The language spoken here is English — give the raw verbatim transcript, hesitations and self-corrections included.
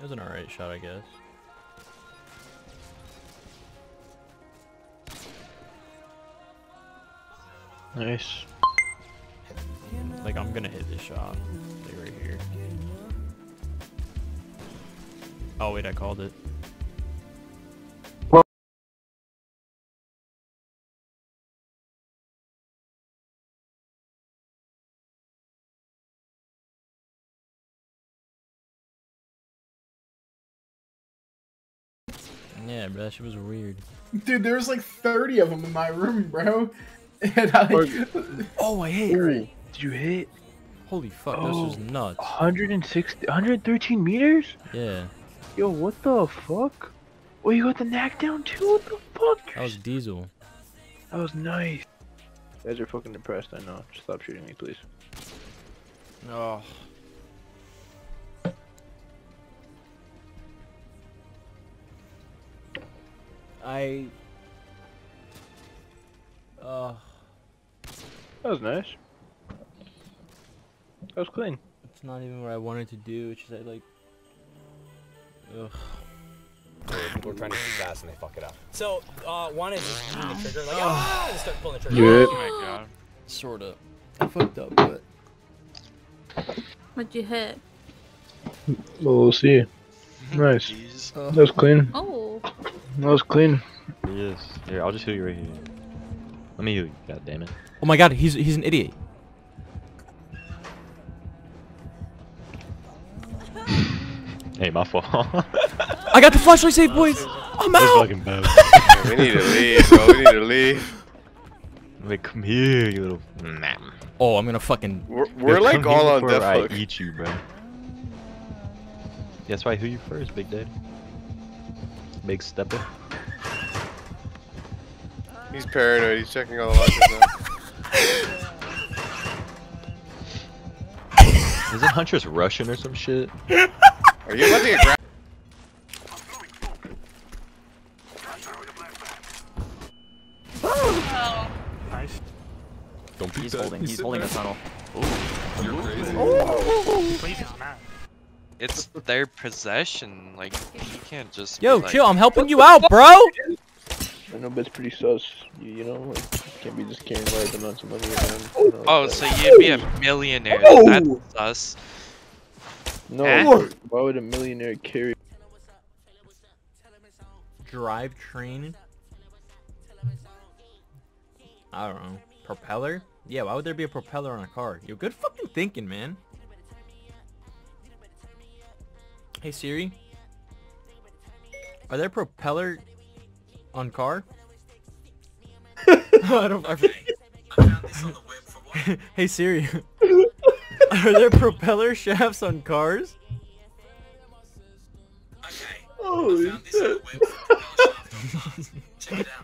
was an alright shot, I guess. Nice. Like, I'm gonna hit this shot. Like, right here. Oh, wait, I called it. Yeah, bro, that shit was weird. Dude, there's like thirty of them in my room, bro. And I like... Oh, I hit! Ooh, did you hit? Holy fuck, Oh, this was nuts. one hundred sixty, one hundred thirteen meters? Yeah, Yo, what the fuck? Oh, you got the knack down too? What the fuck? that was Diesel. That was nice. You guys are fucking depressed, I know. Just stop shooting me, please. Oh. I... Uh... That was nice. That was clean. It's not even what I wanted to do, it's just I like... Ugh. We're trying to shoot fast and they fuck it up. So, uh, one is just pulling the trigger, like, ah, and start pulling the trigger. You hit? Oh my god. Sorta. I fucked up, but... What'd you hit? Well, we'll see. Nice. Jeez. That was clean. Oh. That was clean. Yes. Here, I'll just heal you right here. Let me heal you. God damn it. Oh my god, he's he's an idiot. Hey, my fault. I got the flashlight save, boys! I'm That's out! fucking bad. Yeah, we need to leave, bro. We need to leave. Wait, come here, you little. Nah. Oh, I'm gonna fucking... We're, we're like Come all here on before death I hook. eat you, bro. That's why I heal you first, Big Daddy. Big stepper. He's paranoid. He's checking all the lockers now. Isn't Huntress Russian or some shit? Are you about to get grabbed? Nice. Don't He's holding, he's holding the tunnel. You're crazy. Please, he's mad. It's their possession. Like, you can't just. Yo, be like, chill, I'm helping you out, bro! I know, but it's pretty sus. You, you know, like, you can't be just carrying large amounts of money around. You know, Oh, like so that. you'd be a millionaire. Oh! That's us. No, Eh? why would a millionaire carry? Drivetrain? I don't know. Propeller? Yeah, why would there be a propeller on a car? Yo, good fucking thinking, man. Hey Siri, are there propeller on car? I don't. I Hey Siri, are there propeller shafts on cars? Holy shit. Check it